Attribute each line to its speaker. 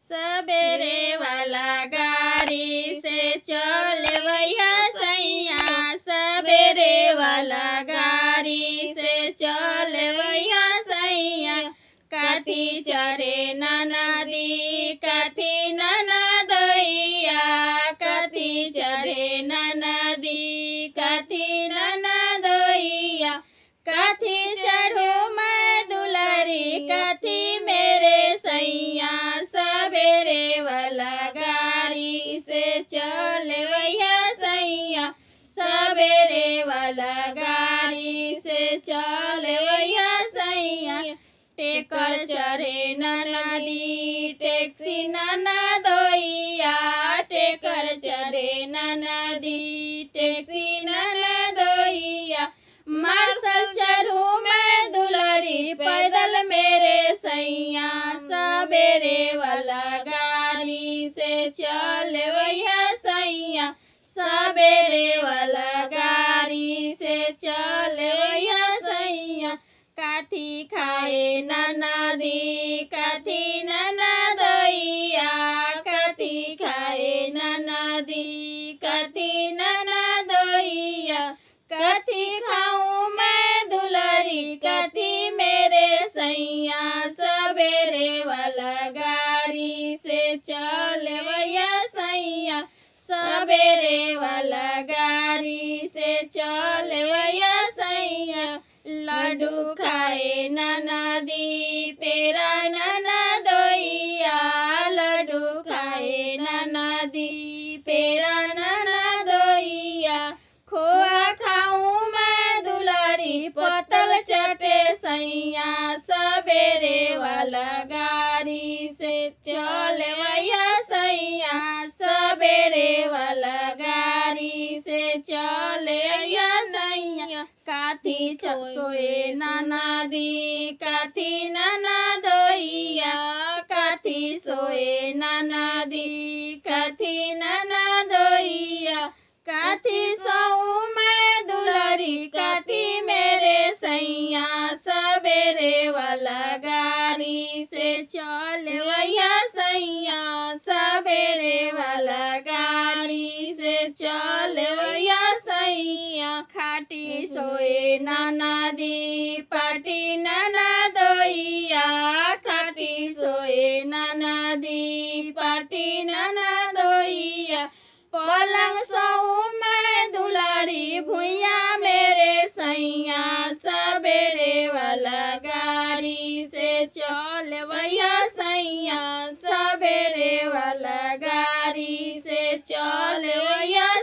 Speaker 1: सबेरे वाला गाड़ी से चलवैया सैया, सबेरे वाला गाड़ी से चलवैया सैया। काथी चरे ननदी काथी ननदइया, काथी चरे ननदी काथी ननदइया। काथी चढ़ू मैं दुलारी काथी मेरे सैया, सबेरे वाला गाड़ी से चलवैया सैया, सबेरे वाला गाड़ी से चलवैया सैया। टेकर चढ़े ननदी टैक्सी ननदइया, टेकर चढ़े ननदी टैक्सी ननदइया। मार्शल चढ़ू मैं दुलारी पैदल मेरे सैया, सबेरे वाला गाड़ी से चलवैया सैया, सबेरे वाला गाड़ी से चलवैया सैया। काथी खाए ननदी काथी ननदइया, काथी खाए ननदी काथी ननदइया। काथी खाऊं मैं दुलारी काथी मेरे सैया, सबेरे वाला गाड़ी से चलवैया सैया, सबेरे वाला गाड़ी से चलवैया सैया। लड्डू खाए ननदी पेरा ननदइया, लड्डू खाए ननदी पेरा ननदइया। खोआ खाऊं मैं दुलारी पतल चटे सैया, सबेरे वाला गाड़ी से चलवैया सैया, सबेरे वाला गाड़ी से चलवैया सैया। काथी सोए ननदी काथी ननदइया, काथी सोए ननदी काथी ननदइया। काथी सोऊं मैं दुलारी काथी मेरे सैया, सबेरे वाला गाड़ी से चलवैया सैया, सबेरे वाला गाड़ी से चलवैया सैया। खाटी सोए ननदी पाटी ननदइया, खाटी सोए ननदी पाटी ननदइया। पलंग सोऊं मैं दुलारी भुइया मेरे सैया, सबेरे वाला गाड़ी से चलवैया सैया, सबेरे वाला गाड़ी से चलवैया